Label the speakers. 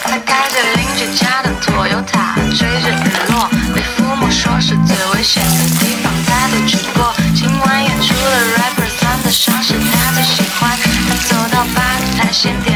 Speaker 1: 他开着邻居家的 Toyota， 追着日落，被父母说是最危险的地方，他都去过。今晚演出的 rapper 算得上是他最喜欢。他走到吧台先点